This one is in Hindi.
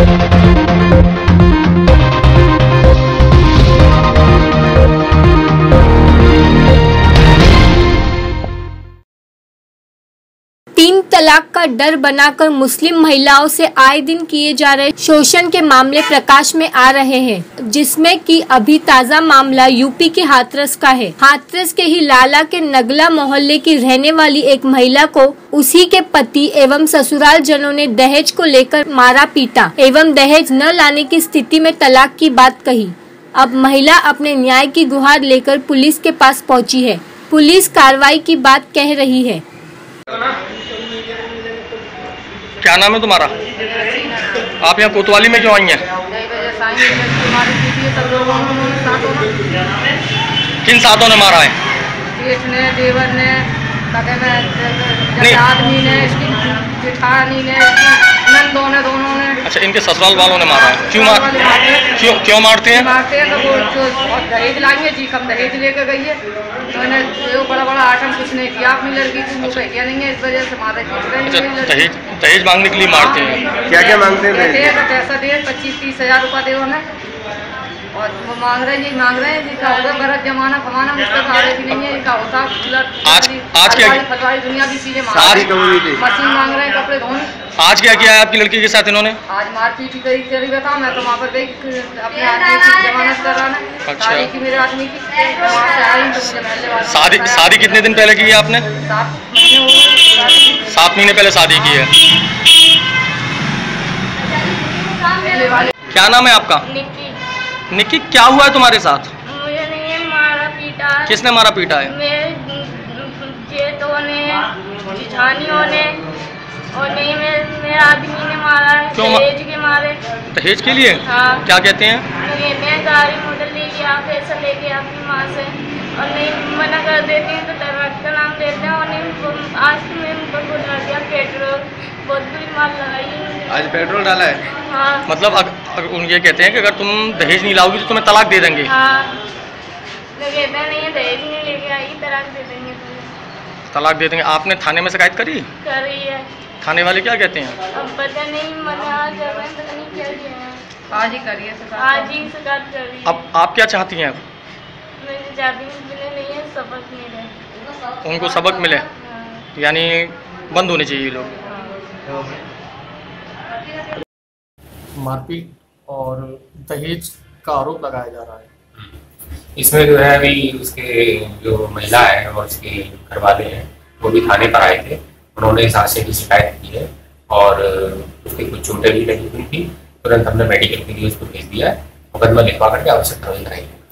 तीन तलाक का डर बनाकर मुस्लिम महिलाओं से आए दिन किए जा रहे शोषण के मामले प्रकाश में आ रहे हैं, जिसमें कि अभी ताज़ा मामला यूपी के हाथरस का है। हाथरस के ही लाला के नगला मोहल्ले की रहने वाली एक महिला को उसी के पति एवं ससुराल जनों ने दहेज को लेकर मारा पीटा एवं दहेज न लाने की स्थिति में तलाक की बात कही। अब महिला अपने न्याय की गुहार लेकर पुलिस के पास पहुंची है। पुलिस कार्रवाई की बात कह रही है। क्या नाम है तुम्हारा? आप यहाँ कोतवाली में क्यों आई हैं? किन साथों ने मारा है? जेठ ने, देवर ने, आदमी ने, जेठानी ने, नंदों ने, दोनों ने। अच्छा, इनके ससुराल वालों ने मारा है। क्यों मारते हैं? मारते हैं तो वो दहेज लाएंगे जी, कम दहेज लेकर गई है। मैंने वो बड़ा आइटम कुछ नहीं किया अपनी लड़की को, मुझे किया नहीं है, इस वजह से मारे। अच्छा, दहेज मांगने के लिए मारते हैं। क्या मांगते हैं? पैसा दे, 25-30 हज़ार रुपया दे उन्हें, और वो मांग रहे हैं जी का होगा गलत जमाना फमाना, मुझसे सारे भी नहीं है का होता। आज क्या दुनिया की चीजें मशीन मांग रहे हैं, कपड़े धोने। आज क्या किया है आपकी लड़की के साथ इन्होंने? आज मारपीट गई चली गया, मैं तो वहाँ पर गई अपने आदमी की जमानत कराना। अच्छा, की मेरे आदमी की वहाँ से आई तो मुझे शादी कितने दिन पहले की है आपने? 7 महीने हो गए। 7 महीने पहले शादी की है। क्या नाम है आपका? निक्की, क्या हुआ है तुम्हारे साथ? मुझे नहीं मारा पीटा। किसने मारा पीटा है? मेरे जेठों ने, जेठानियों ने, और नहीं मेरे आदमी ने मारा है। क्यों? दहेज के मारे। दहेज के लिए? हाँ। क्या कहते हैं? कहते हैं गाड़ी मोटर लेके आ, पैसा लेके अपनी माँ से, और नहीं मना कर देती हैं तो तलाक का नाम लेते हैं। और नहीं आज तो मैं उनको बुला दिया, पेट्रोल बहुत बुरी मार लगाई। आज पेट्रोल डाला है? हाँ। मतलब उन ये कहते हैं कि अगर तुम दहेज नहीं लाओगी तो तुम्हें तलाक दे देंगे। हाँ, तो कहते हैं नहीं दहेज नहीं लेके आई, तलाक दे देंगे तुम्हें। तलाक दे देंगे। आपने थाने में शिकायत करी? कर रही है। थाने वाले क्या कहते हैं? अब पता नहीं, मना कर रहे हैं, पता नहीं क्या किया है। आज ही करिए, आज ही शिकायत कर रही है। अब आप क्या चाहती हैं? मैं चाहती हूँ मिले नहीं है, सबक मिले, उनको सबक मिले। हाँ। यानी बंद होने चाहिए लोग। मारपीट और दहेज का आरोप लगाया जा रहा है। इसमें जो है अभी उसके जो महिला है और उसके घर वाले हैं वो भी थाने पर आए थे। उन्होंने इस हादसे की शिकायत की है और उसकी कुछ चोटें भी लगी हुई थी। तुरंत हमने मेडिकल के लिए उसको भेज दिया है। मुकदमा लिखवा करके आवश्यक कार्रवाई कराई है।